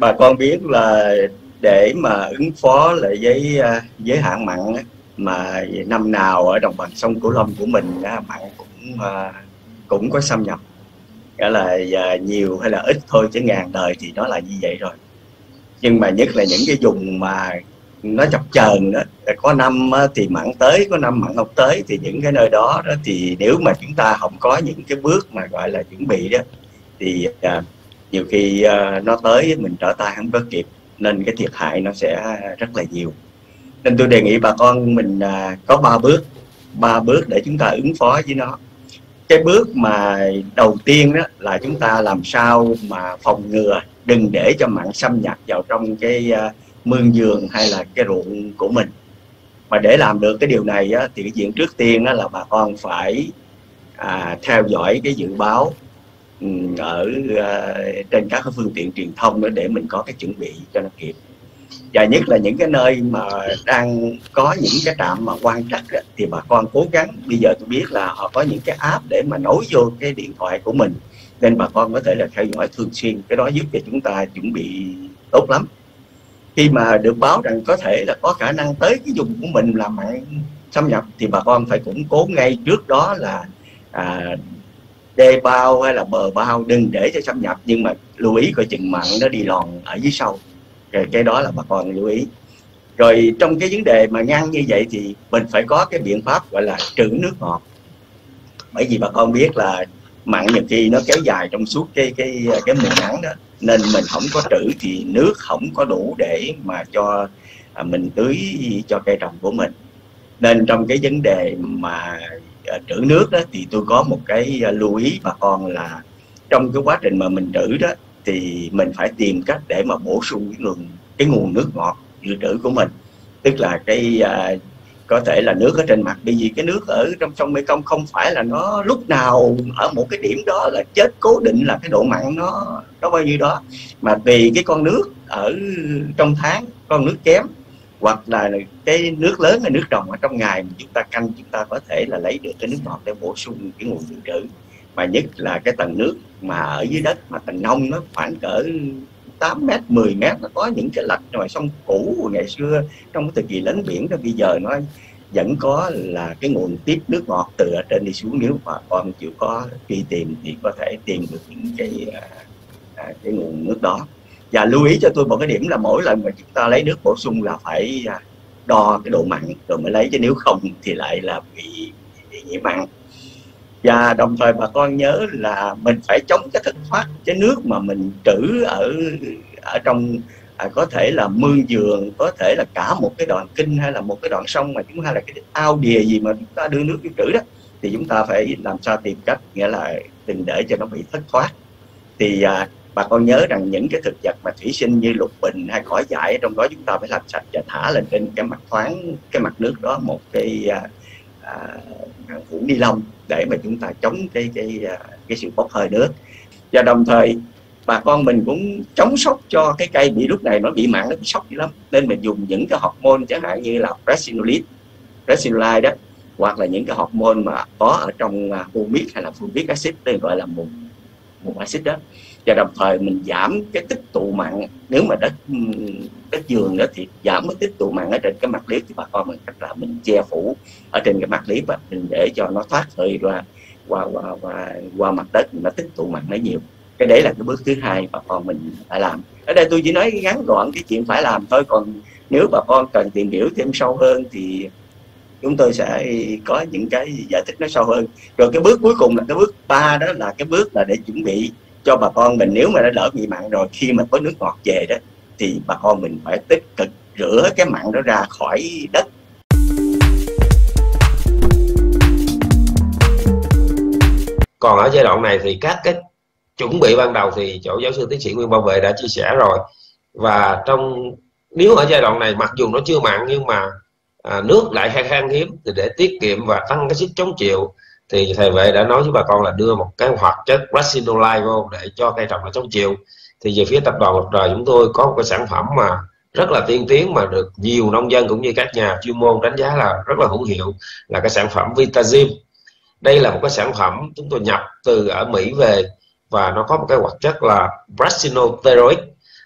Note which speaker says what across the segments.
Speaker 1: Bà con biết là để mà ứng phó lại với hạn mặn á, mà năm nào ở đồng bằng sông Cửu Long của mình á, mặn cũng có xâm nhập, nghĩa là nhiều hay là ít thôi, chứ ngàn đời thì nó là như vậy rồi. Nhưng mà nhất là những cái vùng mà nó chập chờn đó, có năm thì mặn tới, có năm mặn không tới, thì những cái nơi đó thì nếu mà chúng ta không có những cái bước mà gọi là chuẩn bị đó, thì nhiều khi nó tới mình trở tay không có kịp, nên cái thiệt hại nó sẽ rất là nhiều. Nên tôi đề nghị bà con mình có ba bước để chúng ta ứng phó với nó. Cái bước mà đầu tiên đó là chúng ta làm sao mà phòng ngừa, đừng để cho mặn xâm nhập vào trong cái mương vườn hay là cái ruộng của mình. Mà để làm được cái điều này á, thì cái chuyện trước tiên đó là bà con phải theo dõi cái dự báo ở trên các phương tiện truyền thông đó, để mình có cái chuẩn bị cho nó kịp. Và nhất là những cái nơi mà đang có những cái trạm mà quan trắc đó, thì bà con cố gắng, bây giờ tôi biết là họ có những cái app để mà nối vô cái điện thoại của mình, nên bà con có thể là theo dõi thường xuyên. Cái đó giúp cho chúng ta chuẩn bị tốt lắm. Khi mà được báo rằng có thể là có khả năng tới cái vùng của mình là mặn xâm nhập, thì bà con phải củng cố ngay trước đó là đê bao hay là bờ bao, đừng để cho xâm nhập, nhưng mà lưu ý coi chừng mặn nó đi lòn ở dưới sâu. Cái đó là bà con lưu ý. Rồi trong cái vấn đề mà ngăn như vậy thì mình phải có cái biện pháp gọi là trữ nước ngọt. Bởi vì bà con biết là mặn nhiều khi nó kéo dài trong suốt cái mùa nắng đó, nên mình không có trữ thì nước không có đủ để mà cho mình tưới cho cây trồng của mình. Nên trong cái vấn đề mà trữ nước đó, thì tôi có một cái lưu ý bà con là trong cái quá trình mà mình trữ đó, thì mình phải tìm cách để mà bổ sung cái nguồn nước ngọt dự trữ của mình. Tức là có thể là nước ở trên mặt, bởi vì cái nước ở trong sông Mekong không phải là nó lúc nào ở một cái điểm đó là chết cố định là cái độ mặn nó bao nhiêu đó, mà tùy cái con nước ở trong tháng, con nước kém, hoặc là cái nước lớn hay nước trồng ở trong ngày mà chúng ta canh, chúng ta có thể là lấy được cái nước ngọt để bổ sung cái nguồn dự trữ. Mà nhất là cái tầng nước mà ở dưới đất mà tầng nông nó khoảng cỡ 8 mét, 10 mét, nó có những cái lạch ngoài sông cũ ngày xưa trong cái thời kỳ lấn biển đó, bây giờ nó vẫn có là cái nguồn tiếp nước ngọt từ ở trên đi xuống. Nếu mà con chịu có đi tìm thì có thể tìm được những cái nguồn nước đó. Và lưu ý cho tôi một cái điểm là mỗi lần mà chúng ta lấy nước bổ sung là phải đo cái độ mặn rồi mới lấy, chứ nếu không thì lại là bị nhiễm mặn. Và đồng thời bà con nhớ là mình phải chống cái thất thoát cái nước mà mình trữ ở trong có thể là mương vườn, có thể là cả một cái đoạn kênh hay là một cái đoạn sông mà chúng ta là cái ao đìa gì mà chúng ta đưa nước vô trữ đó, thì chúng ta phải làm sao tìm cách, nghĩa là đừng để cho nó bị thất thoát. Thì bà con nhớ rằng những cái thực vật mà thủy sinh như lục bình hay cỏ dại trong đó, chúng ta phải làm sạch và thả lên trên cái mặt thoáng cái mặt nước đó một cái phủ ni lông để mà chúng ta chống cái sự bốc hơi nước. Và đồng thời bà con mình cũng chống sốc cho cái cây bị lúc này nó bị mặn, nó bị sốc dữ lắm, nên mình dùng những cái hormone chẳng hạn như là Resinolide đó, hoặc là những cái hormone mà có ở trong humic hay là fulvic acid, đây gọi là mùng acid đó. Và đồng thời mình giảm cái tích tụ mặn. Nếu mà đất vườn đó thì giảm cái tích tụ mặn ở trên cái mặt liếp, thì bà con mình cách là mình che phủ ở trên cái mặt liếp á, mình để cho nó thoát hơi qua mặt đất, nó tích tụ mặn nó nhiều. Cái đấy là cái bước thứ hai bà con mình phải làm. Ở đây tôi chỉ nói ngắn gọn cái chuyện phải làm thôi, còn nếu bà con cần tìm hiểu thêm sâu hơn thì chúng tôi sẽ có những cái giải thích nó sâu hơn. Rồi cái bước cuối cùng là cái bước 3, đó là cái bước là để chuẩn bị cho bà con mình, nếu mà đã lỡ bị mặn rồi, khi mà có nước ngọt về đó thì bà con mình phải tích cực rửa cái mặn đó ra khỏi đất.
Speaker 2: Còn ở giai đoạn này thì các cái chuẩn bị ban đầu thì chỗ giáo sư tiến sĩ Nguyên Bảo Vệ đã chia sẻ rồi. Và nếu ở giai đoạn này mặc dù nó chưa mặn nhưng mà nước lại khan hiếm, thì để tiết kiệm và tăng cái sức chống chịu thì thầy Vệ đã nói với bà con là đưa một cái hoạt chất Resinolide vô để cho cây trồng nó chống chịu. Thì về phía tập đoàn Mặt Trời chúng tôi có một cái sản phẩm mà rất là tiên tiến, mà được nhiều nông dân cũng như các nhà chuyên môn đánh giá là rất là hữu hiệu, là cái sản phẩm Vitazim. Đây là một cái sản phẩm chúng tôi nhập từ ở Mỹ về, và nó có một cái hoạt chất là Resinothyroid,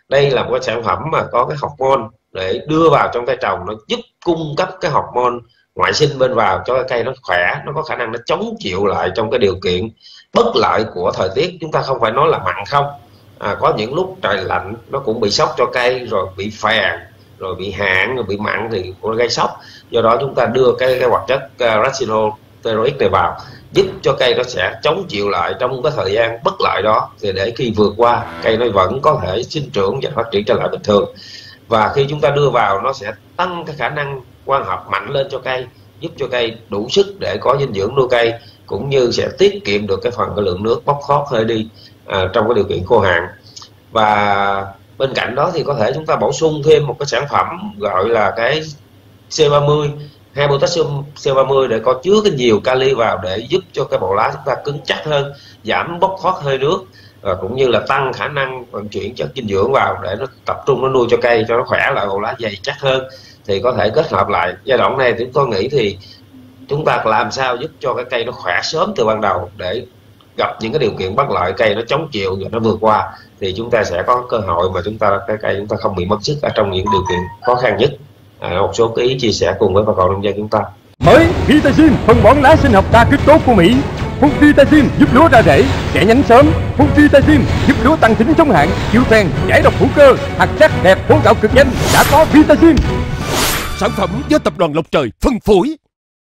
Speaker 2: Đây là một cái sản phẩm mà có cái hormone để đưa vào trong cây trồng, nó giúp cung cấp cái hormone ngoại sinh bên vào cho cái cây nó khỏe, nó có khả năng nó chống chịu lại trong cái điều kiện bất lợi của thời tiết. Chúng ta không phải nói là mặn không, có những lúc trời lạnh nó cũng bị sốc cho cây, rồi bị phèn, rồi bị hạn, rồi bị mặn thì cũng gây sốc. Do đó chúng ta đưa cái hoạt chất retinoteroid này vào, giúp cho cây nó sẽ chống chịu lại trong cái thời gian bất lợi đó, thì để khi vượt qua cây nó vẫn có thể sinh trưởng và phát triển trở lại bình thường. Và khi chúng ta đưa vào, nó sẽ tăng cái khả năng quang hợp mạnh lên cho cây, giúp cho cây đủ sức để có dinh dưỡng nuôi cây, cũng như sẽ tiết kiệm được cái lượng nước bốc thoát hơi đi trong cái điều kiện khô hạn. Và bên cạnh đó thì có thể chúng ta bổ sung thêm một cái sản phẩm gọi là cái C30, 2 potassium C30, để có chứa cái nhiều kali vào, để giúp cho cái bộ lá chúng ta cứng chắc hơn, giảm bốc thoát hơi nước, và cũng như là tăng khả năng vận chuyển chất dinh dưỡng vào để nó tập trung nó nuôi cho cây cho nó khỏe lại, bộ lá dày chắc hơn. Thì có thể kết hợp lại. Giai đoạn này thì tôi nghĩ thì chúng ta làm sao giúp cho cái cây nó khỏe sớm từ ban đầu, để gặp những cái điều kiện bất lợi cây nó chống chịu và nó vượt qua, thì chúng ta sẽ có cơ hội mà cái cây chúng ta không bị mất sức ở trong những điều kiện khó khăn nhất. Một số cái ý chia sẻ cùng với bà con nông dân chúng ta.
Speaker 3: Mới Vitasin, phân bón lá sinh học đa kích tốt của Mỹ. Phun Vitasin giúp lúa ra rễ, trẻ nhánh sớm. Phun Vitasin giúp lúa tăng tính chống hạn, chịu phèn, giải độc hữu cơ, hạt chắc đẹp, hố gạo cực nhanh. Đã có Vitasin.
Speaker 4: Sản phẩm do tập đoàn Lộc Trời phân phối.